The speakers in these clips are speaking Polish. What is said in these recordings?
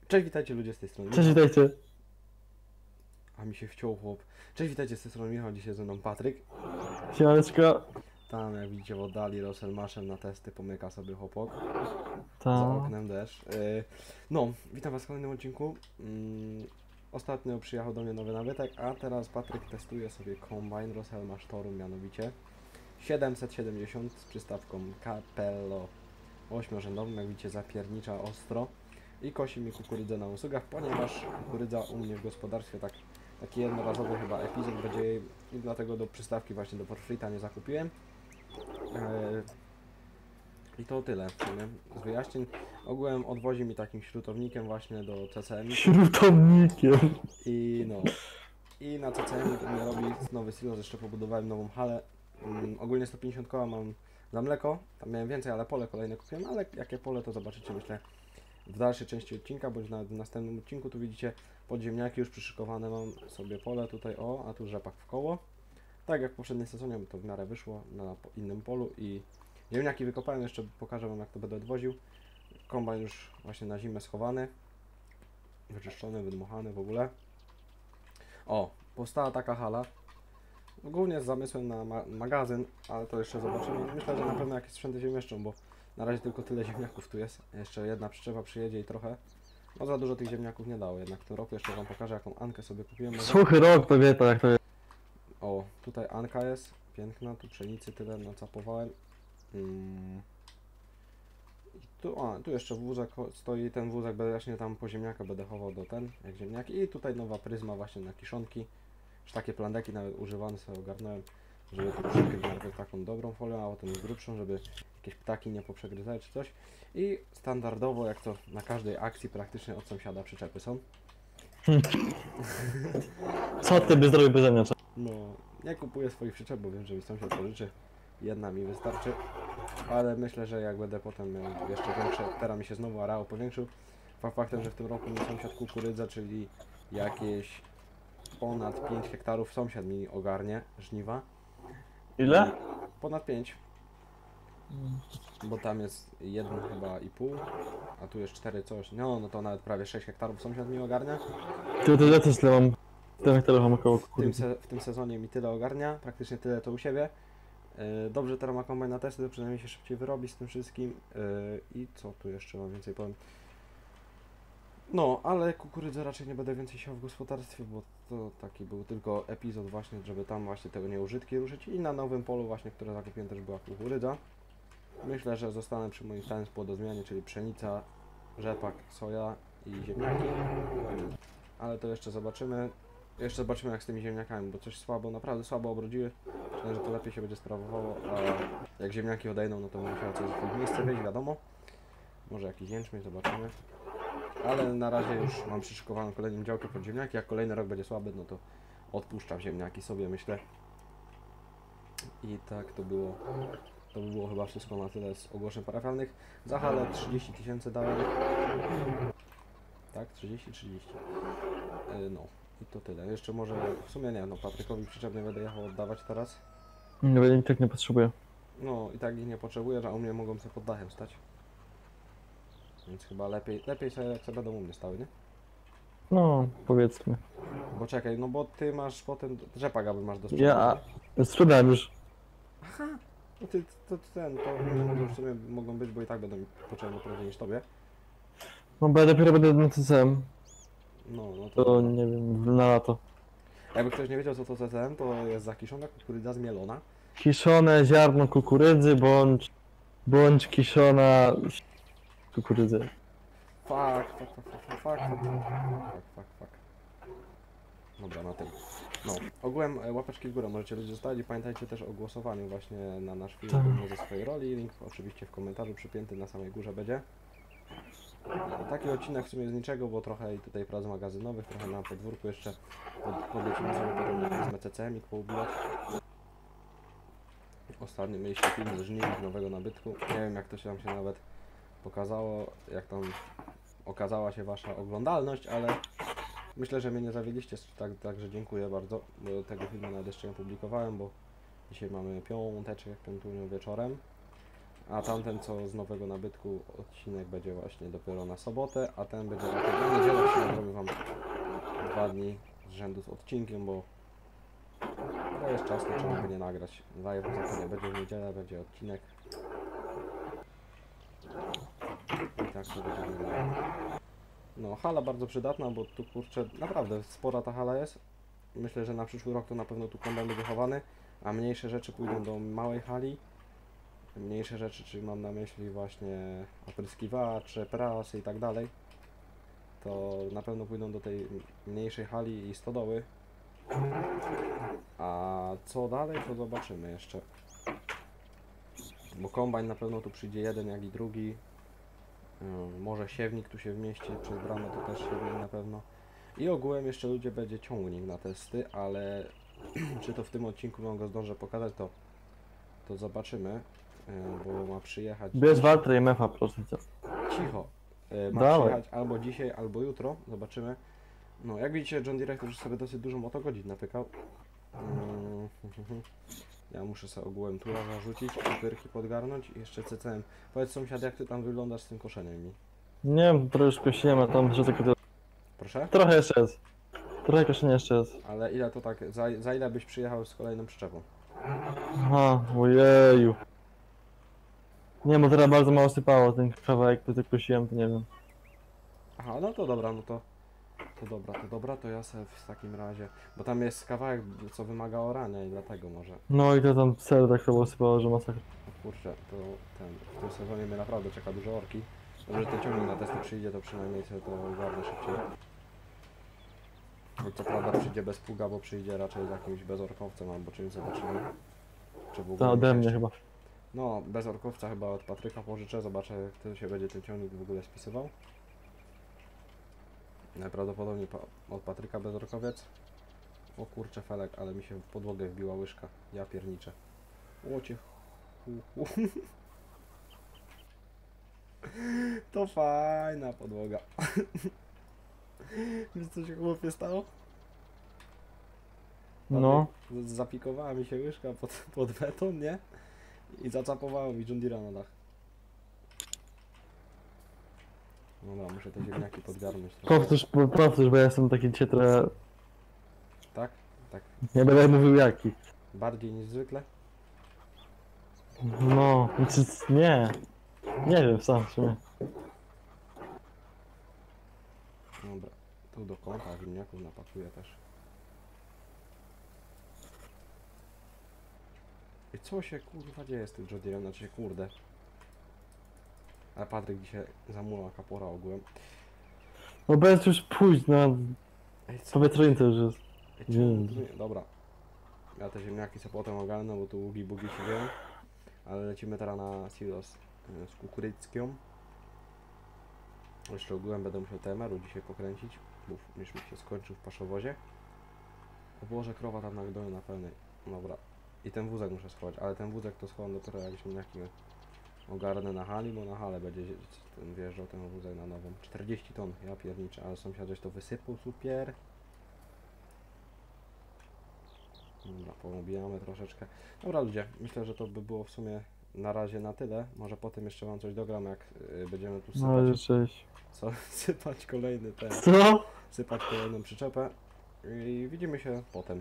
Cześć, witajcie ludzie z tej strony Cześć, Michał. witajcie. A mi się wciął chłop. Cześć, witajcie z tej strony Michał, dzisiaj ze mną Patryk. Siemaneczko. Tam jak widzicie w oddali Russell maszem na testy pomyka sobie chłopak. Za Ta. oknem deszcz. No, witam was w kolejnym odcinku. Ostatnio przyjechał do mnie nowy nabytek, a teraz Patryk testuje sobie kombajn Russell Masz Torum, mianowicie 770 z przystawką Capello 8-rzędową, jak widzicie zapiernicza ostro. I kosi mi kukurydzę na usługach, ponieważ kukurydza u mnie w gospodarstwie taki jednorazowy chyba epizod będzie i dlatego do przystawki właśnie do porfrita nie zakupiłem. I to tyle w sumie z wyjaśnień. Ogółem odwozi mi takim śrutownikiem właśnie do CCM Śrutownikiem. i no. I na CCM u mnie robi nowy silos, jeszcze pobudowałem nową halę. Ogólnie 150 koła mam za mleko, tam miałem więcej, ale pole kolejne kupiłem, ale jakie pole to zobaczycie myślę w dalszej części odcinka, bądź nawet w następnym odcinku. Tu widzicie podziemniaki już przyszykowane, mam sobie pole tutaj, o, a tu rzepak w koło. Tak jak w poprzednim sezonie, bo to w miarę wyszło na innym polu i ziemniaki wykopałem, jeszcze pokażę wam jak to będę odwoził. Kombajn już właśnie na zimę schowany, wyczyszczony, wydmuchany w ogóle. O, powstała taka hala, głównie z zamysłem na magazyn, ale to jeszcze zobaczymy. Myślę, że na pewno jakieś sprzęty się mieszczą, bo na razie tylko tyle ziemniaków tu jest. Jeszcze jedna przyczepa przyjedzie i trochę. No za dużo tych ziemniaków nie dało, jednak w tym roku jeszcze wam pokażę jaką Ankę sobie kupiłem. Suchy rok to wie to jak to jest. O, tutaj Anka jest, piękna, tu pszenicy tyle nacapowałem. Tu jeszcze wózek stoi, ten wózek będę właśnie tam po ziemniaka będę chował do jak ziemniaki. I tutaj nowa pryzma właśnie na kiszonki. Już takie plandeki nawet używane sobie ogarnąłem, żeby to przykryć najpierw taką dobrą folią, a potem grubszą, żeby jakieś ptaki nie poprzegryzały czy coś. I standardowo, jak to na każdej akcji praktycznie od sąsiada przyczepy są. Co ty by zrobił beze mnie? Co? No, nie kupuję swoich przyczep, bo wiem, że mi sąsiad pożyczy. Jedna mi wystarczy, ale myślę, że jak będę potem miał jeszcze większe, teraz mi się znowu areał powiększył. Faktem, że w tym roku mi sąsiad kukurydza, czyli jakieś ponad 5 hektarów sąsiad mi ogarnie żniwa. Ile? Ponad 5, bo tam jest jeden chyba i pół, a tu jest 4 coś. No to nawet prawie 6 hektarów sąsiad mi ogarnia. Ty to ja też tyle mam. Tyle mam około W tym sezonie mi tyle ogarnia, praktycznie tyle to u siebie. Dobrze, teraz ma kombajn na testy, to przynajmniej się szybciej wyrobi z tym wszystkim. I co tu jeszcze mam więcej powiem? No, ale kukurydzę raczej nie będę więcej siał w gospodarstwie, bo to taki był tylko epizod właśnie, żeby tam właśnie tego nieużytki ruszyć. I na nowym polu właśnie, które zakupiłem, też była kukurydza. Myślę, że zostanę przy moim stałym płodozmianie, czyli pszenica, rzepak, soja i ziemniaki. Ale to jeszcze zobaczymy. Jeszcze zobaczymy jak z tymi ziemniakami, bo coś słabo, naprawdę słabo obrodziły. Myślę, że to lepiej się będzie sprawowało, a jak ziemniaki odejdą, no to będę musiał coś w ich miejsce wejść, wiadomo. Może jakiś jęczmień, zobaczymy. Ale na razie już mam przyszykowaną kolejną działkę pod ziemniaki. Jak kolejny rok będzie słaby, no to odpuszczam ziemniaki sobie, myślę. I tak to było. To by było chyba wszystko na tyle z ogłoszeń parafialnych. Za halę 30 000 dałem. Tak, 30. No i to tyle. Jeszcze może w sumie nie, no Patrykowi przyczepny będę jechał oddawać teraz. Nie będę tak nie potrzebuję. No i tak ich nie potrzebuję, że u mnie mogą sobie pod dachem stać. Więc chyba lepiej sobie jak sobie będą u mnie stały, nie? No, powiedzmy. Bo czekaj, no bo ty masz potem rzepak aby masz do sprzedaży. Ja sprzedałem już. No ty, to nie mogą w sumie mogą być, bo i tak będą mi potrzebne prędzej niż tobie. No bo ja dopiero będę na CCM. No To to nie wiem, na lato. jakby ktoś nie wiedział co to CCM, to jest zakiszona kukurydza zmielona. Kiszone ziarno kukurydzy bądź kiszona kukurydzy. Fuck. Dobra, na tym. No, ogółem łapeczki w górę możecie ludzie zostawić. Pamiętajcie też o głosowaniu właśnie na nasz film Tak. głównie ze swojej roli. Link oczywiście w komentarzu przypięty na samej górze będzie. Taki odcinek w sumie z niczego, bo trochę i tutaj prac magazynowych, trochę na podwórku jeszcze podlecimy sobie potem na pryzmę CCM poubijać. Ostatnio mieliście film ze żniw nowego nabytku. Nie wiem jak to się tam się nawet pokazało, jak tam okazała się wasza oglądalność, ale myślę, że mnie nie zawiedliście, także dziękuję bardzo, bo tego filmu nawet jeszcze nie publikowałem, bo dzisiaj mamy piąteczek, jak piątunią wieczorem. A tamten, co z nowego nabytku, odcinek będzie właśnie dopiero na sobotę, a ten będzie na niedzielę, czyli zrobię wam 2 dni z rzędu z odcinkiem, bo jest czas, no czemu by nie nagrać. Live za to nie będzie w niedzielę, będzie odcinek. I tak to będzie wyglądało. No, hala bardzo przydatna, bo tu kurczę, naprawdę spora ta hala jest. Myślę, że na przyszły rok to na pewno tu kombajn będzie chowany, a mniejsze rzeczy pójdą do małej hali. Mniejsze rzeczy, czyli mam na myśli właśnie opryskiwacze, prasy i tak dalej, to na pewno pójdą do tej mniejszej hali i stodoły. A co dalej, to zobaczymy jeszcze. Bo kombajn na pewno tu przyjdzie jeden, jak i drugi. Może siewnik tu się wmieści, przez bramę to też siewnik na pewno. I ogółem jeszcze ludzie będzie ciągnik na testy, ale czy to w tym odcinku wam go zdążę pokazać, to zobaczymy. Bo ma przyjechać... Bierz Waltra i MF-a, proszę cię. Cicho. Ma Dawaj. przyjechać albo dzisiaj, albo jutro. Zobaczymy. No, jak widzicie, John Director już sobie dosyć dużo motogodzin napykał. Ja muszę sobie ogółem tura zarzucić, pyrki podgarnąć i jeszcze CCM. Powiedz sąsiad, jak ty tam wyglądasz z tym koszeniem mi? Nie wiem, trochę już kosiłem, a tam jeszcze tylko... Proszę? Trochę jeszcze jest. Trochę koszenia jeszcze jest. Ale ile to tak, za ile byś przyjechał z kolejną przyczepą? Aha, ojeju. Nie, bo teraz bardzo mało sypało, ten kawałek, który kosiłem, to nie wiem. Aha, no to dobra, no to... To dobra, to ja sobie w takim razie... Bo tam jest kawałek, co wymaga orania i dlatego może... No i to tam serio tak chyba sypało, że masakra. O kurczę, to w tym sezonie mnie naprawdę czeka dużo orki. Dobrze, że ten ciągnik na testy przyjdzie, to przynajmniej sobie to ogarnę szybciej. Choć co prawda przyjdzie bez pługa, bo przyjdzie raczej z jakimś bezorkowcem albo czymś, zobaczymy. Czy w ogóle To ode mnie jeszcze- chyba. No, bezorkowca chyba od Patryka pożyczę, zobaczę jak to się będzie ten ciągnik w ogóle spisywał. Najprawdopodobniej od Patryka bezorkowiec. O kurczę felek, ale mi się w podłogę wbiła łyżka. Ja pierniczę. Łocie. To fajna podłoga. Wiesz co się chłopie stało? No. Zapikowała mi się łyżka pod beton, nie? I zacapowało mi John Deere'a na dach. No, muszę te ziemniaki podgarnąć trochę. Powtórz, bo ja jestem taki dzisiaj trochę... Tak? Tak. Nie będę mówił jaki. Bardziej niż zwykle? No, nie. Nie wiem sam w sumie. Dobra. Tu do kąta ziemniaków napakuję też. I co się kurwa dzieje z tym John Deere'em? Znaczy kurde. Ale Patryk dzisiaj zamula kapora ogółem. No bo jest już późno, Ej, co? powietrzeńce już jest. Ej, dobra. Ja te ziemniaki sobie potem ogarnę, bo tu ługi bugi się dzieją. Ale lecimy teraz na silos z kukurydzką. Jeszcze ogółem będę musiał TMR-u dzisiaj pokręcić, bo już mi się skończył w paszowozie. O Boże, krowa tam na gnoju na pełnej. Dobra. I ten wózek muszę schować, ale ten wózek to schowam dopiero jak ziemniaki ogarnę na hali, bo na halę będzie wjeżdżał ten wózek na nową. 40 ton, ja pierniczę, ale sąsiad żeś to wysypał, super. Dobra, poobijamy troszeczkę. Dobra ludzie, myślę, że to by było w sumie na razie na tyle. Może potem jeszcze wam coś dogram, jak będziemy tu No sypać, już cześć. sypać kolejny ten, Co? sypać kolejną przyczepę i widzimy się potem.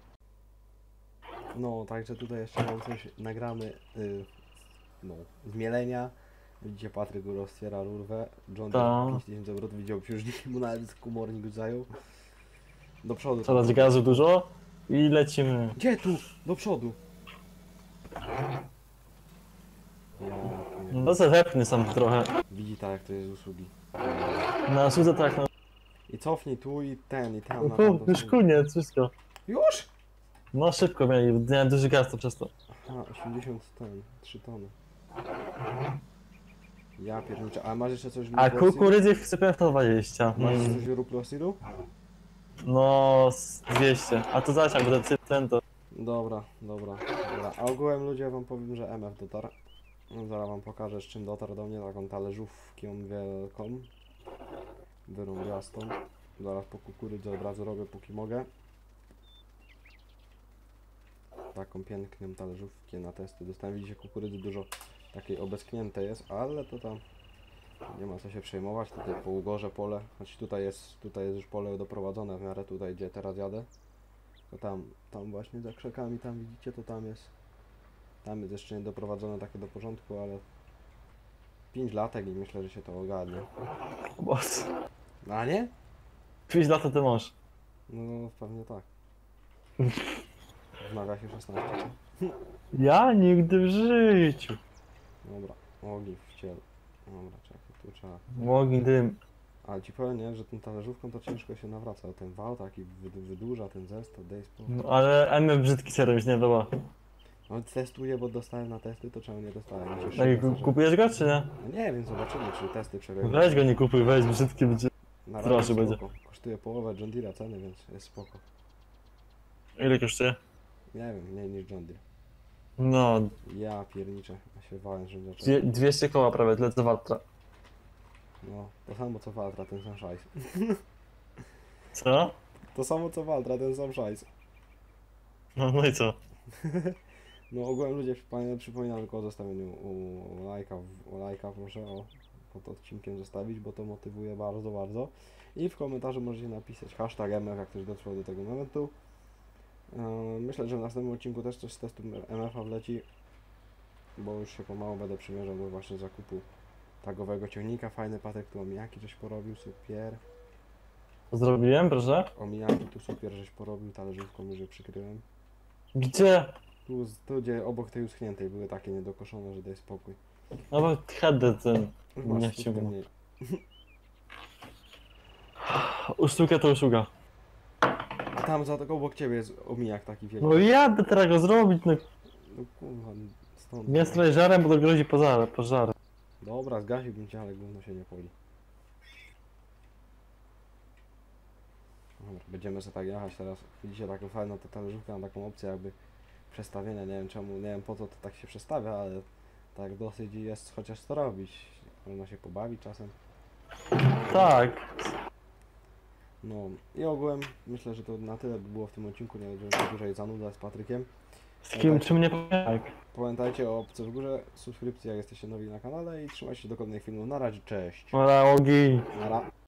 No, także tutaj jeszcze wam coś nagramy, no, z mielenia. Widzicie, Patryk roztwiera rurwę, John Ta. 5000 obrotów, widział już mu nawet komornik zajął. Do przodu. Coraz gazu dużo i lecimy. Gdzie tu? Do przodu. Ja, No zepnij sam trochę. widzi tak jak to jest z usługi. Na słudze tak, no. I cofnij tu i ten, i tam. No na to tamtą już stronę. koniec, wszystko. Już? No szybko mieli, miałem duży gaz to przez to. Aha, 80 ton, 3 tony. Ja pierniczę, a masz jeszcze coś w A Ruploxidu? kukurydzy wsypiałem w 120. Masz jeszcze coś w Ruploxidu? No z 200. A to zaś jak będę ten to. Dobra. A ogółem ludzie wam powiem, że MF dotarł. No, zaraz wam pokażę z czym dotarł do mnie, taką talerzówką wielką. Wyrąbiastą. Zaraz po kukurydze od razu robię póki mogę. Taką piękną talerzówkę na testy. Dostałem, widzicie, kukurydzy dużo takiej obeschnięte jest, ale to tam nie ma co się przejmować. Tutaj po Ugorze pole, choć tutaj jest już pole doprowadzone w miarę tutaj, gdzie teraz jadę. To tam właśnie za krzakami, tam widzicie, to tam jest jeszcze nie doprowadzone takie do porządku, ale 5 latek i myślę, że się to ogarnie. Boss. A nie? 5 lat to ty masz. No pewnie tak. W nawiasie 16. Ja nigdy w życiu. Dobra, ogień w ciele. Dobra, czekaj, tu trzeba. Ogień, dym. Ale ci powiem, nie, że tą talerzówką to ciężko się nawraca. Ten wał taki wydłuża ten zestaw, daj spokój. No, ale MF brzydki się robić nie podoba. No testuję, bo dostałem na testy, to czemu nie dostałem? Mi się No i szybko zdarzyło. kupujesz go czy nie? No nie wiem, zobaczymy, czy testy przebiegną. Weź go nie kupuj, weź brzydki będzie. Na Proszę, razie będzie. spoko. Kosztuje połowę John Deere'a ceny, więc jest spoko. Ile kosztuje? Nie wiem, mniej niż John Deere. No, Ja pierniczę, a się wałem, że zacząłem. 200 koła prawie, tyle co Watra. No, to samo co Valtra, ten sam szajs. Co? To samo co Valtra, ten sam szajs. No i co? No ogółem ludzie przypominam tylko o zostawieniu o lajka proszę pod odcinkiem zostawić, bo to motywuje bardzo, bardzo. I w komentarzu możecie napisać hashtag MF, jak ktoś dotrwał do tego momentu. Myślę, że w następnym odcinku też coś z testu MF-a wleci, bo już się pomału będę przymierzał do właśnie zakupu tagowego ciągnika. Fajny Patek tu omijaki żeś porobił, super. Zrobiłem, proszę? Omijaki tu super żeś porobił, talerzówką już je przykryłem. Gdzie? Tu gdzie obok tej uschniętej były takie niedokoszone, że daj spokój. No bo header ten. Już Nie masz chciałbym. mniej. Usługa to usługa. A tam za tego obok ciebie jest omijak taki wielki. No jadę teraz go zrobić, no. No kurwa, stąd. Nie strzelaj żarem, bo to grozi pożarem. Dobra, zgasiłbym cię, ale gówno się nie poli. Dobra, będziemy sobie tak jechać teraz. Widzicie taką fajną to talerzówkę, mam taką opcję jakby przestawienia, nie wiem czemu, nie wiem po co to tak się przestawia, ale tak dosyć jest chociaż co robić. Można się pobawić czasem. Tak. No i ogółem myślę, że to na tyle by było w tym odcinku, nie będziemy się dłużej zanudzać z Patrykiem. Z kim, czym nie tak. Pamiętajcie o obce w górze, subskrypcji jak jesteście nowi na kanale i trzymajcie się do kolejnych filmów. Na razie, cześć! Ora, ogień. Nara.